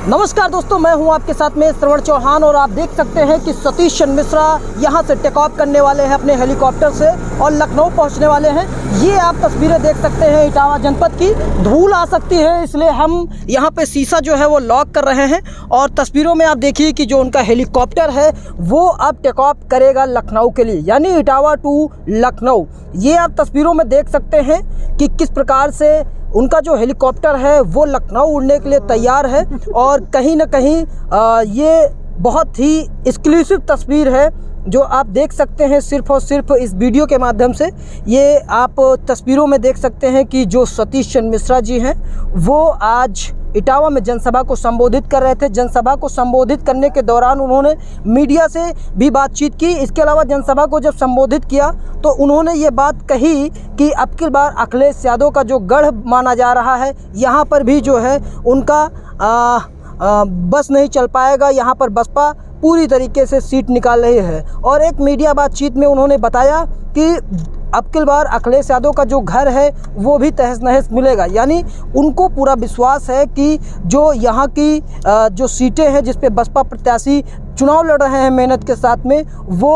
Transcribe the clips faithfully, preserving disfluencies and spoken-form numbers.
नमस्कार दोस्तों, मैं हूं आपके साथ में श्रवण चौहान और आप देख सकते हैं कि सतीश चंद्र मिश्रा यहां से टेक ऑफ करने वाले हैं अपने हेलीकॉप्टर से और लखनऊ पहुंचने वाले हैं। ये आप तस्वीरें देख सकते हैं इटावा जनपद की। धूल आ सकती है, इसलिए हम यहां पे शीशा जो है वो लॉक कर रहे हैं और तस्वीरों में आप देखिए कि जो उनका हेलीकॉप्टर है वो अब टेक ऑफ करेगा लखनऊ के लिए, यानी इटावा टू लखनऊ। ये आप तस्वीरों में देख सकते हैं कि किस प्रकार से उनका जो हेलीकॉप्टर है वो लखनऊ उड़ने के लिए तैयार है। और कहीं ना कहीं आ, ये बहुत ही एक्सक्लूसिव तस्वीर है जो आप देख सकते हैं सिर्फ और सिर्फ इस वीडियो के माध्यम से। ये आप तस्वीरों में देख सकते हैं कि जो सतीश चंद्र मिश्रा जी हैं वो आज इटावा में जनसभा को संबोधित कर रहे थे। जनसभा को संबोधित करने के दौरान उन्होंने मीडिया से भी बातचीत की। इसके अलावा जनसभा को जब संबोधित किया तो उन्होंने ये बात कही कि अब की बार अखिलेश यादव का जो गढ़ माना जा रहा है यहाँ पर भी जो है उनका आ, आ, बस नहीं चल पाएगा। यहाँ पर बसपा पूरी तरीके से सीट निकाल रही है। और एक मीडिया बातचीत में उन्होंने बताया कि अब की बार अखिलेश यादव का जो घर है वो भी तहस नहस मिलेगा, यानी उनको पूरा विश्वास है कि जो यहाँ की जो सीटें हैं जिस पे बसपा प्रत्याशी चुनाव लड़ रहे हैं मेहनत के साथ में, वो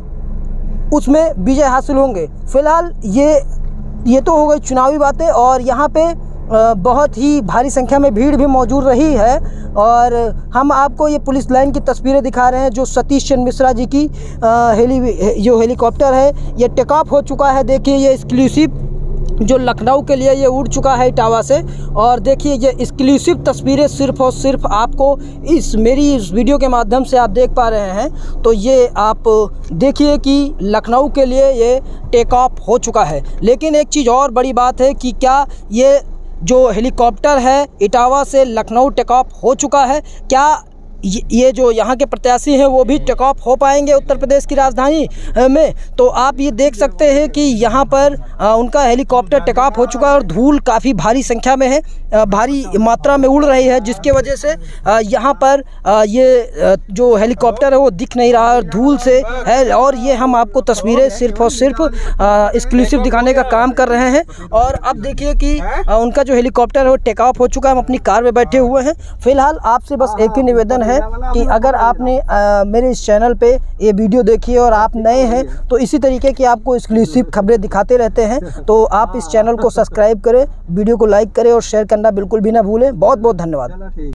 उसमें विजय हासिल होंगे। फिलहाल ये ये तो हो गई चुनावी बातें और यहाँ पे बहुत ही भारी संख्या में भीड़ भी मौजूद रही है। और हम आपको ये पुलिस लाइन की तस्वीरें दिखा रहे हैं जो सतीश चंद्र मिश्रा जी की हेली जो हेलीकॉप्टर है ये टेक ऑफ हो चुका है। देखिए ये एक्सक्लूसिव जो लखनऊ के लिए ये उड़ चुका है इटावा से। और देखिए ये एक्सक्लूसिव तस्वीरें सिर्फ और सिर्फ आपको इस मेरी इस वीडियो के माध्यम से आप देख पा रहे हैं। तो ये आप देखिए कि लखनऊ के लिए ये टेक ऑफ हो चुका है। लेकिन एक चीज़ और बड़ी बात है कि क्या ये जो हेलीकॉप्टर है इटावा से लखनऊ टेक ऑफ हो चुका है, क्या ये जो यहाँ के प्रत्याशी हैं वो भी टेक ऑफ हो पाएंगे उत्तर प्रदेश की राजधानी में? तो आप ये देख सकते हैं कि यहाँ पर उनका हेलीकॉप्टर टेक ऑफ हो चुका है और धूल काफ़ी भारी संख्या में है, भारी मात्रा में उड़ रही है, जिसके वजह से यहाँ पर ये जो हेलीकॉप्टर है वो दिख नहीं रहा है, धूल से है। और ये हम आपको तस्वीरें सिर्फ और सिर्फ एक्सक्लूसिव दिखाने का काम कर रहे हैं। और अब देखिए कि उनका जो हेलीकॉप्टर है वो टेक ऑफ हो चुका है। हम अपनी कार में बैठे हुए हैं। फिलहाल आपसे बस एक ही निवेदन है कि अगर आपने आ, मेरे इस चैनल पे ये वीडियो देखी है और आप नए हैं तो इसी तरीके की आपको एक्सक्लूसिव खबरें दिखाते रहते हैं, तो आप इस चैनल को सब्सक्राइब करें, वीडियो को लाइक करें और शेयर करना बिल्कुल भी ना भूलें। बहुत बहुत धन्यवाद।